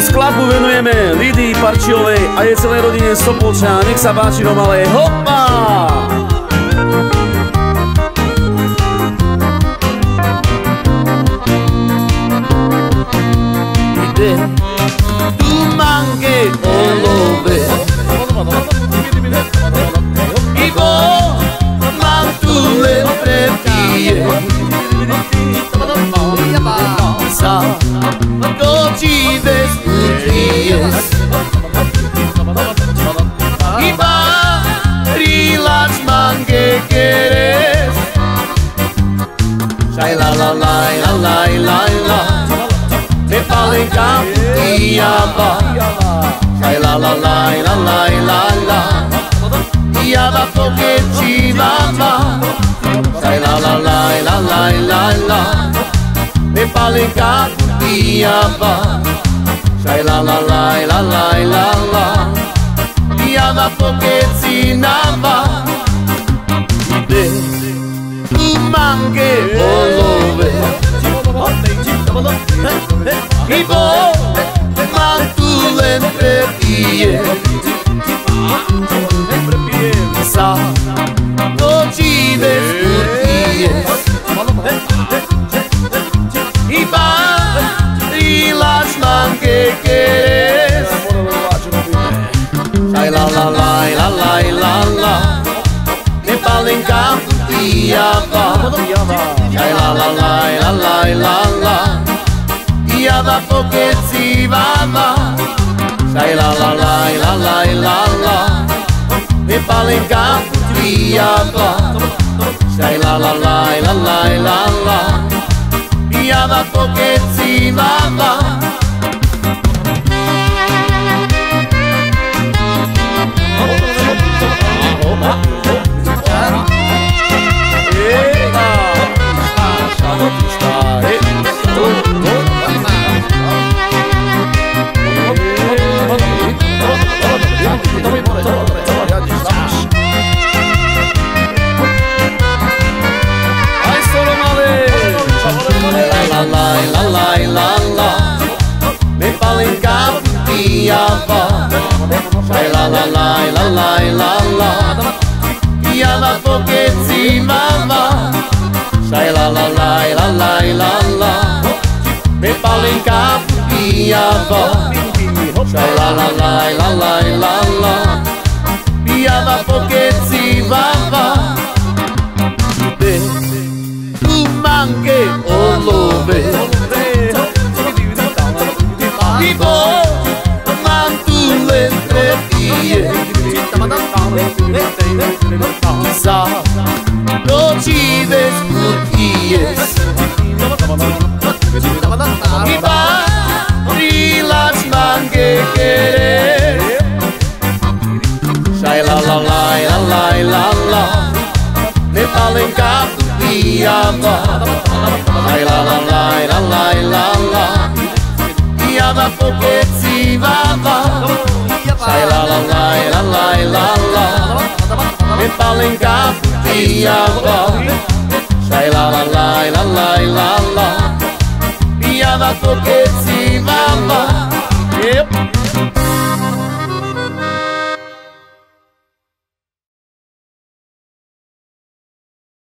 skladbu venujeme Lidii Parčiovej a jej celej rodine Sopolča. Nech sa páči, no malé, hopa! Ide tu manche olove Ivo mantule prepije Sa doći bez utrijes Iba rilač mange keres Šaj la la la la la la la Me palenka pijava Šaj la la la la la la la Java pokečivava Šaj la la la la la la la Me palenka pijava Šaj la la la la la la la Java pokecinava Ide tu mange olove Ivo mantulen prepije Sa noći bez kutije Iba rilač mange keres Šaj la la la la la la la Ne palenka pijava Šaj la la la la la la la Java pokecivava Šaj la la la la la la la Ne palenka pijava Šaj la la la la la la la Java pokecivava Šaj la la la la la la la Java pokecivava Šaj la la la la la la la Me palenka pijava Šaj la la la la la la la Java pokecivava Ide tu mange olove Ivo mantule prepije Sa noći bez kutije Iba rilač mange keres Šaj la la la la la la la Ne palenka pijava Šaj la la la la la la la Java pokecivava Šaj la la la la la la la Me palenka pijava Šaj la la la la la la la Java pokecivava